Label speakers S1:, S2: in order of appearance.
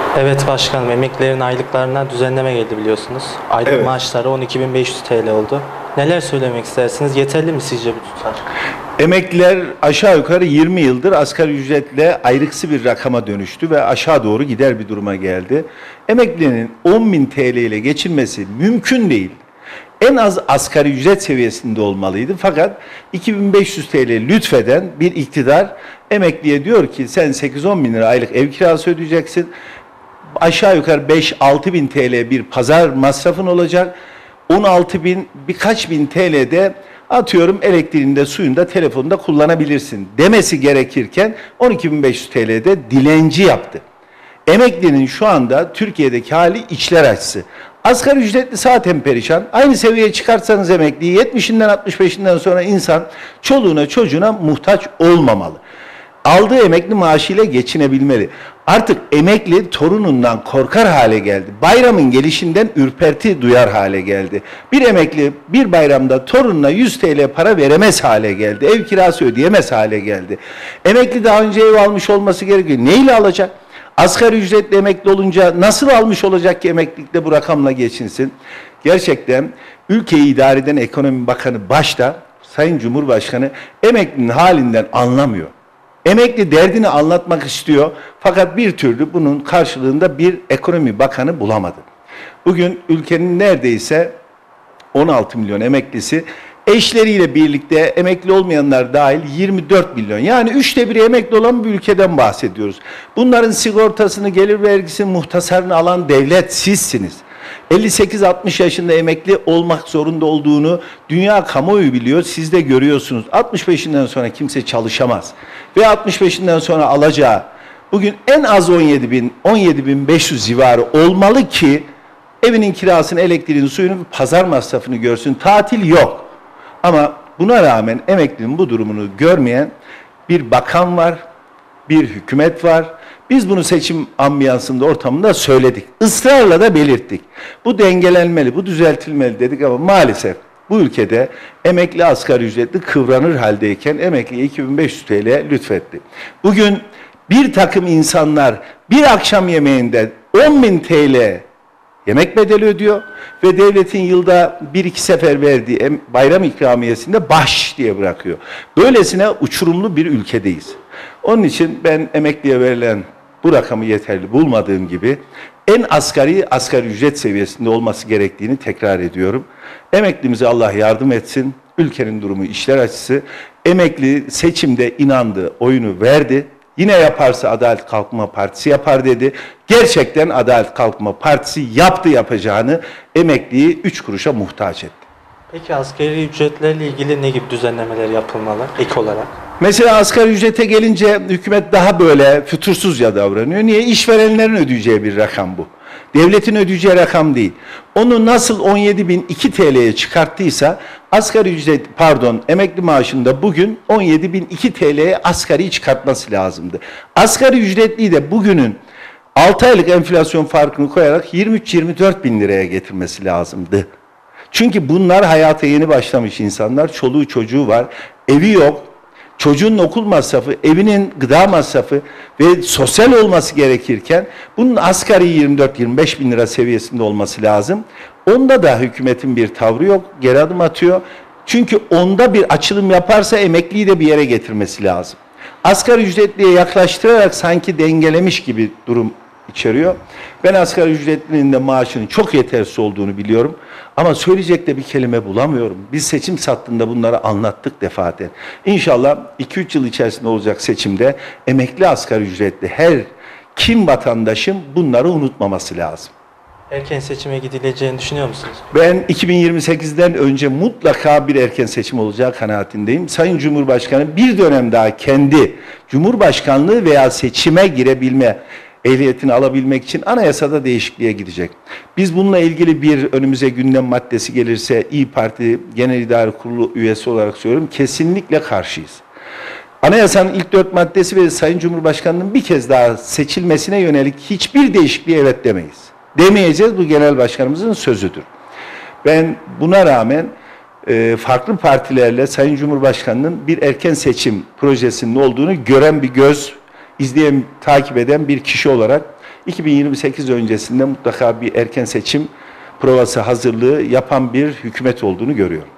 S1: Evet başkanım, emeklilerin aylıklarına düzenleme geldi biliyorsunuz. Aylık
S2: Evet.
S1: maaşları 12.500 TL oldu. Neler söylemek istersiniz? Yeterli mi sizce bu tutar?
S2: Emekliler aşağı yukarı 20 yıldır asgari ücretle ayrıksı bir rakama dönüştü ve aşağı doğru gider bir duruma geldi. Emeklinin 10.000 TL ile geçinmesi mümkün değil. En az asgari ücret seviyesinde olmalıydı. Fakat 2.500 TL lütfeden bir iktidar emekliye diyor ki sen 8-10 bin lira aylık ev kirası ödeyeceksin. Aşağı yukarı 5-6 bin TL bir pazar masrafın olacak. 16 bin birkaç bin TL'de atıyorum elektriğinde, suyunda, telefonunda kullanabilirsin demesi gerekirken 12.500 TL'de dilenci yaptı. Emeklinin şu anda Türkiye'deki hali içler acısı. Asgari ücretli zaten perişan. Aynı seviyeye çıkartsanız emekliyi 70'inden 65'inden sonra insan çoluğuna çocuğuna muhtaç olmamalı. Aldığı emekli maaşıyla geçinebilmeli. Artık emekli torunundan korkar hale geldi. Bayramın gelişinden ürperti duyar hale geldi. Bir emekli bir bayramda torununa 100 TL para veremez hale geldi. Ev kirası ödeyemez hale geldi. Emekli daha önce ev almış olması gerekiyor. Neyle alacak? Asgari ücretli emekli olunca nasıl almış olacak ki emeklilikte bu rakamla geçinsin? Gerçekten ülkeyi idare eden Ekonomi Bakanı başta Sayın Cumhurbaşkanı emeklinin halinden anlamıyor. Emekli derdini anlatmak istiyor fakat bir türlü bunun karşılığında bir ekonomi bakanı bulamadı. Bugün ülkenin neredeyse 16 milyon emeklisi eşleriyle birlikte emekli olmayanlar dahil 24 milyon. Yani 1/3 emekli olan bir ülkeden bahsediyoruz. Bunların sigortasını, gelir vergisini, muhtasarını alan devlet sizsiniz. 58-60 yaşında emekli olmak zorunda olduğunu dünya kamuoyu biliyor, siz de görüyorsunuz. 65'inden sonra kimse çalışamaz. Ve 65'inden sonra alacağı bugün en az 17.500 civarı olmalı ki evinin kirasını, elektriğini, suyunu, pazar masrafını görsün. Tatil yok. Ama buna rağmen emeklinin bu durumunu görmeyen bir bakan var, bir hükümet var. Biz bunu seçim ambiyansında, ortamında söyledik. Israrla da belirttik. Bu dengelenmeli, bu düzeltilmeli dedik ama maalesef bu ülkede emekli asgari ücretli kıvranır haldeyken emekliye 2.500 TL lütfetti. Bugün bir takım insanlar bir akşam yemeğinde 10.000 TL yemek bedeli ödüyor ve devletin yılda 1-2 sefer verdiği bayram ikramiyesinde baş diye bırakıyor. Böylesine uçurumlu bir ülkedeyiz. Onun için ben emekliye verilen bu rakamı yeterli bulmadığım gibi en asgari ücret seviyesinde olması gerektiğini tekrar ediyorum. Emeklimize Allah yardım etsin. Ülkenin durumu içler acısı. Emekli seçimde inandı, oyunu verdi. Yine yaparsa Adalet Kalkınma Partisi yapar dedi. Gerçekten Adalet Kalkınma Partisi yaptı yapacağını, emekliyi 3 kuruşa muhtaç etti.
S1: Peki asgari ücretlerle ilgili ne gibi düzenlemeler yapılmalı ek olarak?
S2: Mesela asgari ücrete gelince hükümet daha böyle fütursuzca davranıyor. Niye? İşverenlerin ödeyeceği bir rakam bu. Devletin ödeyeceği rakam değil. Onu nasıl 17.002 TL'ye çıkarttıysa emekli maaşında bugün 17.002 TL'ye asgari çıkartması lazımdı. Asgari ücretliyi de bugünün 6 aylık enflasyon farkını koyarak 23-24 bin liraya getirmesi lazımdı. Çünkü bunlar hayata yeni başlamış insanlar, çoluğu çocuğu var, evi yok. Çocuğun okul masrafı, evinin gıda masrafı ve sosyal olması gerekirken bunun asgari 24-25 bin lira seviyesinde olması lazım. Onda da hükümetin bir tavrı yok, geri adım atıyor. Çünkü onda bir açılım yaparsa emekliyi de bir yere getirmesi lazım. Asgari ücretliye yaklaştırarak sanki dengelemiş gibi durum içeriyor. Ben asgari ücretlinin de maaşının çok yetersiz olduğunu biliyorum. Ama söyleyecek de bir kelime bulamıyorum. Biz seçim sattığında bunları anlattık defaten. İnşallah 2-3 yıl içerisinde olacak seçimde emekli asgari ücretli her kim vatandaşın bunları unutmaması lazım.
S1: Erken seçime gidileceğini düşünüyor musunuz?
S2: Ben 2028'den önce mutlaka bir erken seçim olacağı kanaatindeyim. Sayın Cumhurbaşkanı bir dönem daha kendi Cumhurbaşkanlığı veya seçime girebilme ehliyetini alabilmek için anayasada değişikliğe gidecek. Biz bununla ilgili bir önümüze gündem maddesi gelirse İYİ Parti Genel İdare Kurulu üyesi olarak söylüyorum, kesinlikle karşıyız. Anayasanın ilk 4 maddesi ve Sayın Cumhurbaşkanı'nın bir kez daha seçilmesine yönelik hiçbir değişikliğe evet demeyiz. Demeyeceğiz, bu genel başkanımızın sözüdür. Ben buna rağmen farklı partilerle Sayın Cumhurbaşkanı'nın bir erken seçim projesinin olduğunu gören bir göz, izleyen, takip eden bir kişi olarak 2028 öncesinde mutlaka bir erken seçim provası hazırlığı yapan bir hükümet olduğunu görüyorum.